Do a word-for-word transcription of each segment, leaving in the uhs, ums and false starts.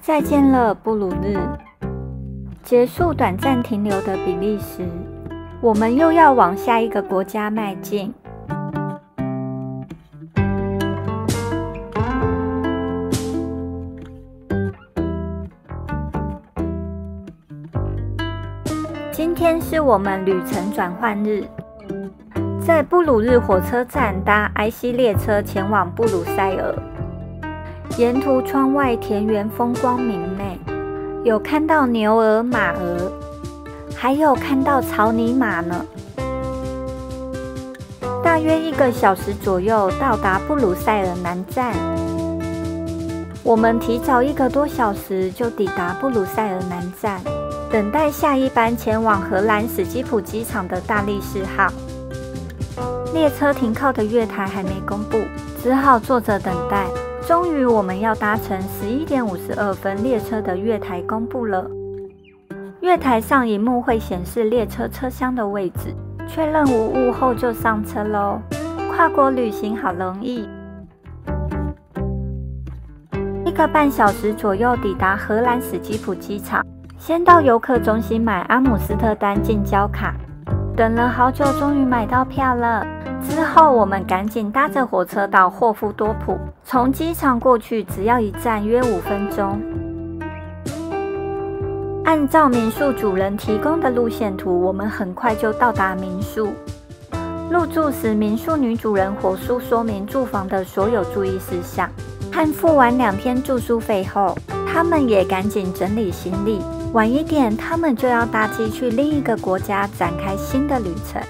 再见了，布鲁日。结束短暂停留的比利时，我们又要往下一个国家迈进。今天是我们旅程转换日，在布鲁日火车站搭埃西列车前往布鲁塞尔。沿途窗外田园风光明媚，有看到牛儿、马儿，还有看到草泥马呢。大约一个小时左右到达布鲁塞尔南站。我们提早一个多小时就抵达布鲁塞尔南站，等待下一班前往荷兰史基浦机场的大力士号。列车停靠的月台还没公布，只好坐着等待。终于，我们要搭乘十一点五十二分列车的月台公布了。月台上荧幕会显示列车车厢的位置，确认无误后就上车喽。跨国旅行好容易。一个半小时左右抵达荷兰史基浦机场，先到游客中心买阿姆斯特丹近郊卡。等了好久，终于买到票了。之后，我们赶紧搭着火车到霍夫多普，从机场过去只要一站，约五分钟。按照民宿主人提供的路线图，我们很快就到达民宿。入住时，民宿女主人火速说明住房的所有注意事项，和付完两天住宿费后，他们也赶紧整理行李。晚一点，他们就要搭机去另一个国家展开新的旅程。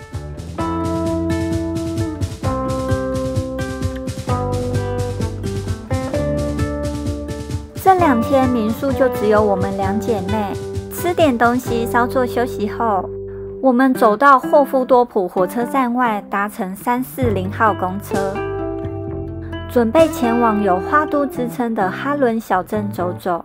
这两天民宿就只有我们两姐妹，吃点东西，稍作休息后，我们走到霍夫多普火车站外，搭乘三四零号公车，准备前往有花都之称的哈伦小镇走走。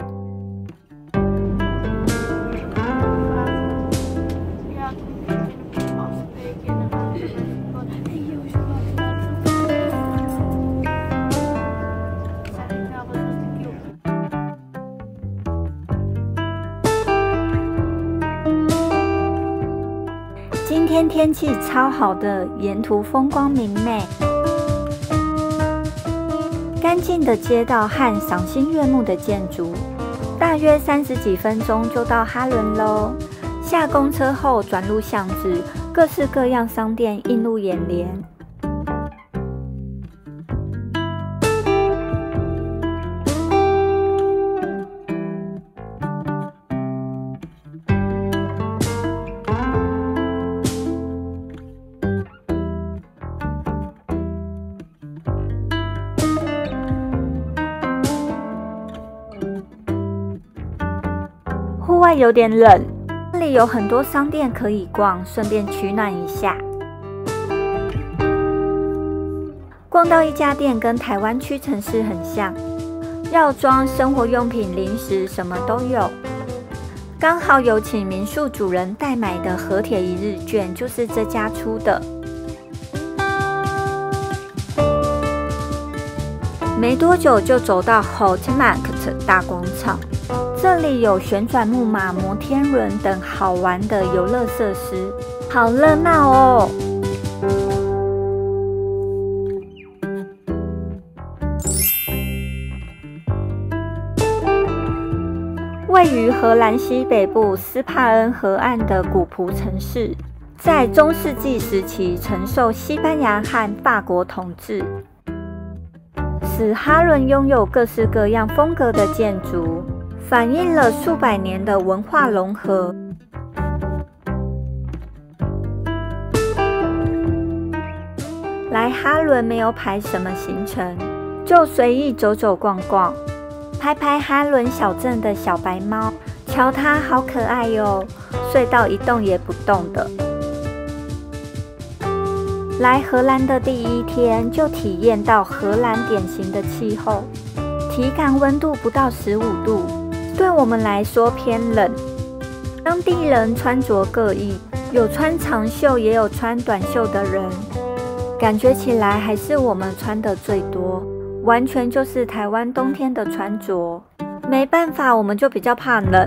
今天天气超好的，沿途风光明媚，干净的街道和赏心悦目的建筑。大约三十几分钟就到哈伦喽。下公车后转入巷子，各式各样商店映入眼帘。户外有点冷，这里有很多商店可以逛，顺便取暖一下。逛到一家店跟台湾屈臣氏很像，药妆、生活用品、零食什么都有。刚好有请民宿主人代买的和铁一日券，就是这家出的。没多久就走到 Hotmarkt 大广场。这里有旋转木马、摩天轮等好玩的游乐设施，好热闹哦！位于荷兰西北部斯帕恩河岸的古朴城市，在中世纪时期曾受西班牙和法国统治，使哈伦拥有各式各样风格的建筑。反映了数百年的文化融合。来哈伦没有排什么行程，就随意走走逛逛，拍拍哈伦小镇的小白猫，瞧它好可爱哟，睡到一动也不动的。来荷兰的第一天就体验到荷兰典型的气候，体感温度不到十五度。对我们来说偏冷，当地人穿着各异，有穿长袖也有穿短袖的人，感觉起来还是我们穿的最多，完全就是台湾冬天的穿着。 没办法，我们就比较怕冷。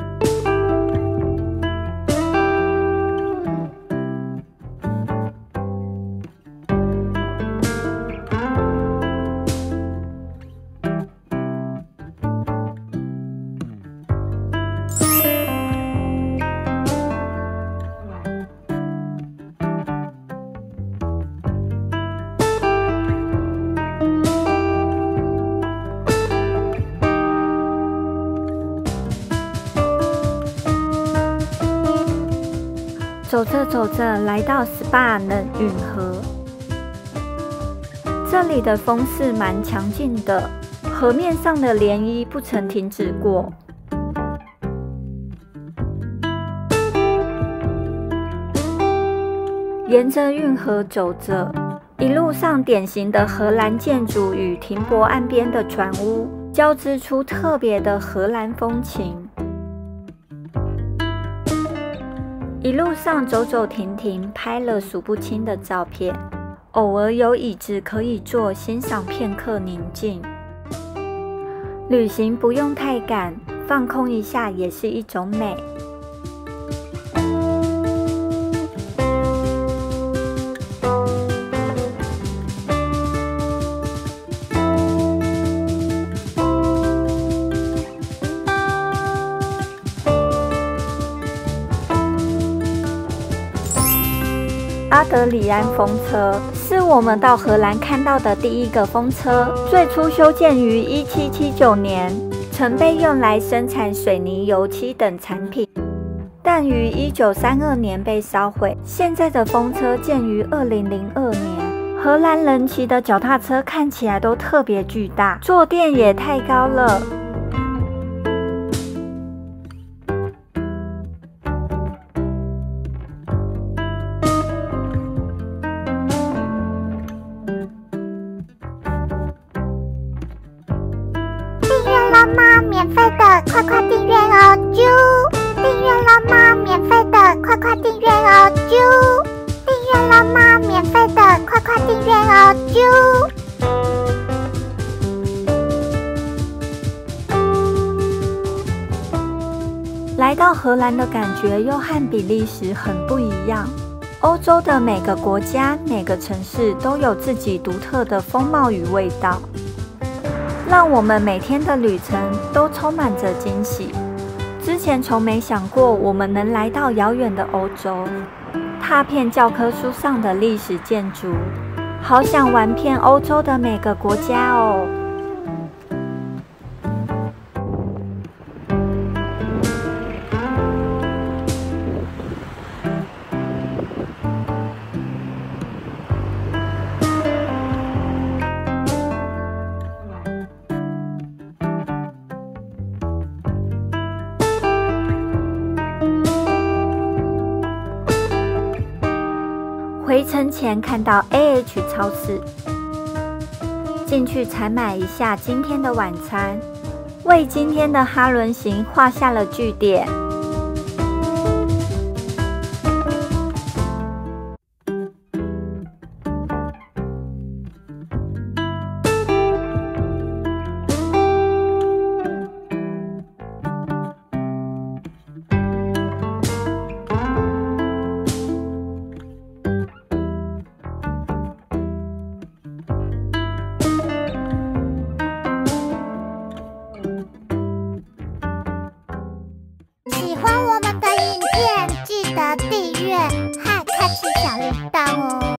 走着走着，来到 S P A 冷运河，这里的风势蛮强劲的，河面上的涟漪不曾停止过。沿着运河走着，一路上典型的荷兰建筑与停泊岸边的船屋，交织出特别的荷兰风情。一路上走走停停，拍了数不清的照片，偶尔有椅子可以坐，欣赏片刻宁静。旅行不用太赶，放空一下也是一种美。阿德里安风车是我们到荷兰看到的第一个风车，最初修建于一七七九年，曾被用来生产水泥、油漆等产品，但于一九三二年被烧毁。现在的风车建于二零零二年，荷兰人骑的脚踏车看起来都特别巨大，坐垫也太高了。 吗？免费的，快快订阅哦！啾！订阅了吗？免费的，快快订阅哦！啾！订阅了吗？免费的，快快订阅哦！啾！ 来到荷兰的感觉又和比利时很不一样。欧洲的每个国家、每个城市都有自己独特的风貌与味道。让我们每天的旅程都充满着惊喜。之前从没想过我们能来到遥远的欧洲，踏遍教科书上的历史建筑，好想玩遍欧洲的每个国家哦。回程前看到 A H 超市，进去采买一下今天的晚餐，为今天的哈伦行画下了句点。